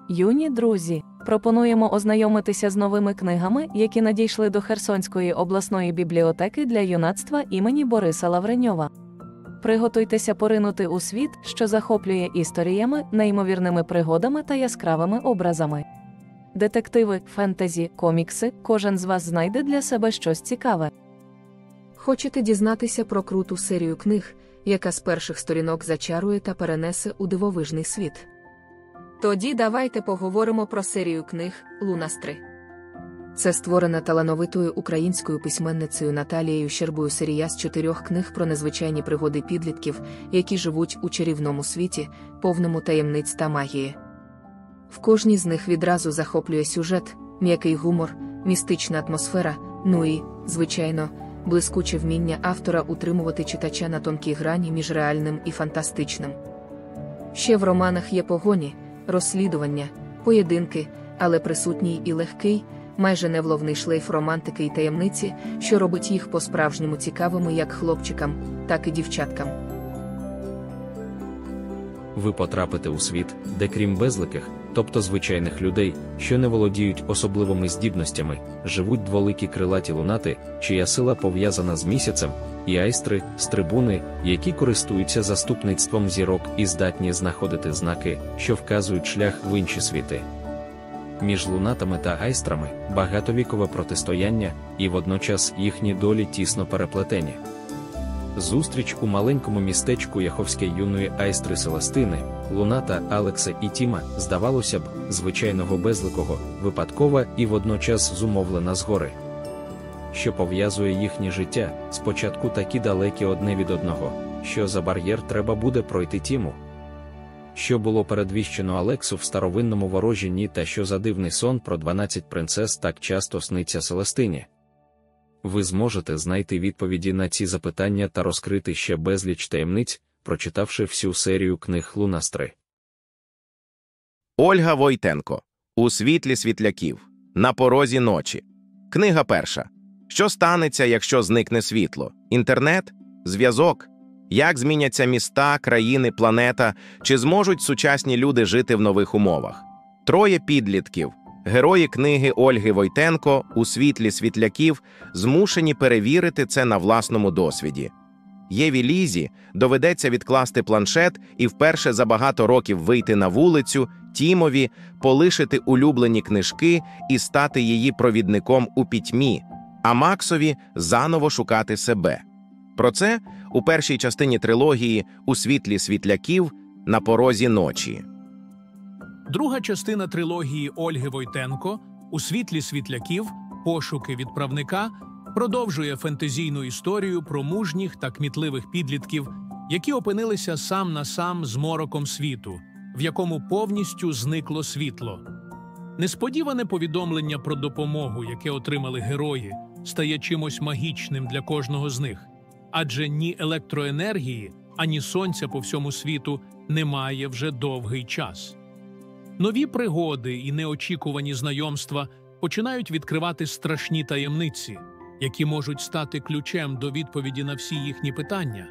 Юні друзі, пропонуємо ознайомитися з новими книгами, які надійшли до Херсонської обласної бібліотеки для юнацтва імені Бориса Лавреньова. Приготуйтеся поринути у світ, що захоплює історіями, неймовірними пригодами та яскравими образами. Детективи, фентезі, комікси – кожен з вас знайде для себе щось цікаве. Хочете дізнатися про круту серію книг, яка з перших сторінок зачарує та перенесе у дивовижний світ? Тоді давайте поговоримо про серію книг «Лунастри». Це створена талановитою українською письменницею Наталією Щербою серія з 4 книг про незвичайні пригоди підлітків, які живуть у чарівному світі, повному таємниць та магії. В кожній з них відразу захоплює сюжет, м'який гумор, містична атмосфера, ну і, звичайно, блискуче вміння автора утримувати читача на тонкій грані між реальним і фантастичним. Ще в романах є погоні, розслідування, поєдинки, але присутній і легкий, майже невловний шлейф романтики і таємниці, що робить їх по-справжньому цікавими як хлопчикам, так і дівчаткам. Ви потрапите у світ, де крім безликих, тобто звичайних людей, що не володіють особливими здібностями, живуть дволикі крилаті лунати, чия сила пов'язана з місяцем, і айстри, стрибуни, які користуються заступництвом зірок і здатні знаходити знаки, що вказують шлях в інші світи. Між лунатами та айстрами багатовікове протистояння, і водночас їхні долі тісно переплетені. Зустріч у маленькому містечку Яховської юної айстри Селестини, луната Алекса і Тіма, здавалося б, звичайного безликого, випадкова і водночас зумовлена згори. Що пов'язує їхнє життя, спочатку такі далекі одне від одного, що за бар'єр треба буде пройти Тіму. Що було передвіщено Алексу в старовинному ворожінні та що за дивний сон про 12 принцес так часто сниться Селестині. Ви зможете знайти відповіді на ці запитання та розкрити ще безліч таємниць, прочитавши всю серію книг «Лунастри». Ольга Войтенко. У світлі світляків. На порозі ночі. Книга перша. Що станеться, якщо зникне світло? Інтернет? Зв'язок? Як зміняться міста, країни, планета? Чи зможуть сучасні люди жити в нових умовах? 3 підлітків. Герої книги Ольги Войтенко «У світлі світляків» змушені перевірити це на власному досвіді. Єві Лізі доведеться відкласти планшет і вперше за багато років вийти на вулицю, Тімові полишити улюблені книжки і стати її провідником у пітьмі, а Максові заново шукати себе. Про це у першій частині трилогії «У світлі світляків» на порозі ночі. Друга частина трилогії Ольги Войтенко «У світлі світляків. Пошуки відправника» продовжує фентезійну історію про мужніх та кмітливих підлітків, які опинилися сам на сам з мороком світу, в якому повністю зникло світло. Несподіване повідомлення про допомогу, яке отримали герої, стає чимось магічним для кожного з них. Адже ні електроенергії, ані сонця по всьому світу немає вже довгий час. Нові пригоди і неочікувані знайомства починають відкривати страшні таємниці, які можуть стати ключем до відповіді на всі їхні питання.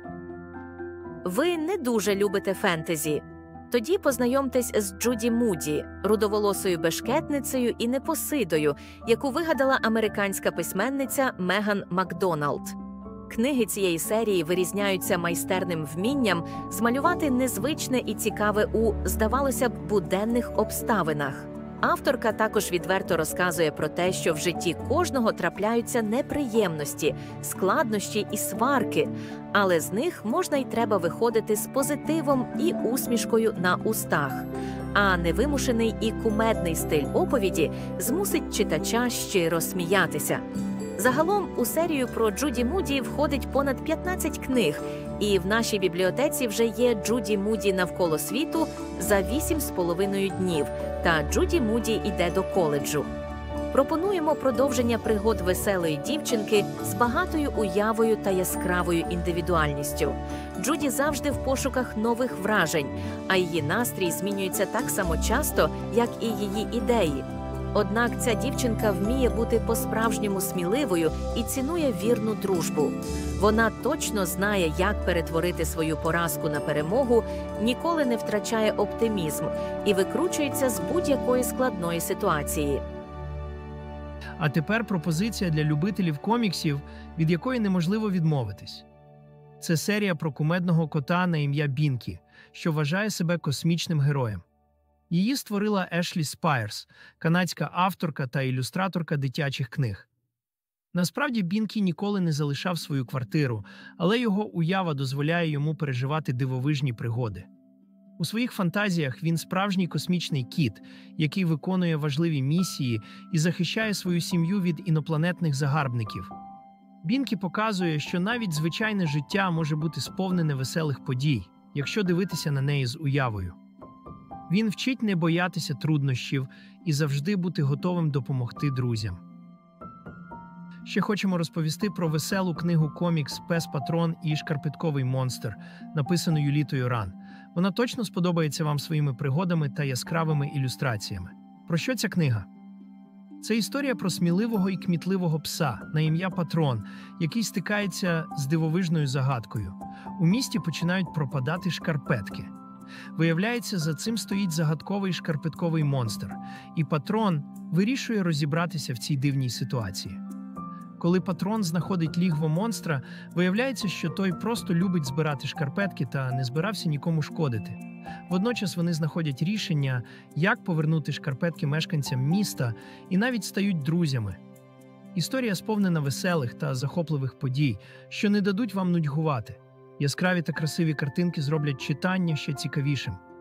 Ви не дуже любите фентезі? Тоді познайомтесь з Джуді Муді, рудоволосою бешкетницею і непосидою, яку вигадала американська письменниця Меган Макдоналд. Книги цієї серії вирізняються майстерним вмінням змалювати незвичне і цікаве у, здавалося б, буденних обставинах. Авторка також відверто розказує про те, що в житті кожного трапляються неприємності, складнощі і сварки, але з них можна й треба виходити з позитивом і усмішкою на устах. А невимушений і кумедний стиль оповіді змусить читача щиро сміятися. Загалом у серію про Джуді Муді входить понад 15 книг, і в нашій бібліотеці вже є Джуді Муді «Навколо світу» за 8,5 днів та Джуді Муді «Іде до коледжу». Пропонуємо продовження пригод веселої дівчинки з багатою уявою та яскравою індивідуальністю. Джуді завжди в пошуках нових вражень, а її настрій змінюється так само часто, як і її ідеї. Однак ця дівчинка вміє бути по-справжньому сміливою і цінує вірну дружбу. Вона точно знає, як перетворити свою поразку на перемогу, ніколи не втрачає оптимізм і викручується з будь-якої складної ситуації. А тепер пропозиція для любителів коміксів, від якої неможливо відмовитись. Це серія про кумедного кота на ім'я Бінкі, що вважає себе космічним героєм. Її створила Ешлі Спайерс, канадська авторка та ілюстраторка дитячих книг. Насправді Бінкі ніколи не залишав свою квартиру, але його уява дозволяє йому переживати дивовижні пригоди. У своїх фантазіях він справжній космічний кіт, який виконує важливі місії і захищає свою сім'ю від інопланетних загарбників. Бінкі показує, що навіть звичайне життя може бути сповнене веселих подій, якщо дивитися на неї з уявою. Він вчить не боятися труднощів і завжди бути готовим допомогти друзям. Ще хочемо розповісти про веселу книгу-комікс «Пес-патрон і шкарпетковий монстр», написану Юлітою Ран. Вона точно сподобається вам своїми пригодами та яскравими ілюстраціями. Про що ця книга? Це історія про сміливого і кмітливого пса на ім'я Патрон, який стикається з дивовижною загадкою. У місті починають пропадати шкарпетки. Виявляється, за цим стоїть загадковий шкарпетковий монстр, і Патрон вирішує розібратися в цій дивній ситуації. Коли Патрон знаходить лігво монстра, виявляється, що той просто любить збирати шкарпетки та не збирався нікому шкодити. Водночас вони знаходять рішення, як повернути шкарпетки мешканцям міста, і навіть стають друзями. Історія сповнена веселих та захопливих подій, що не дадуть вам нудьгувати. Яскраві та красиві картинки зроблять читання ще цікавішим.